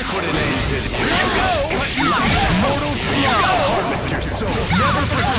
put an end to this. Here you go! Mortal Slaughter! Harvest your soul! Never forget!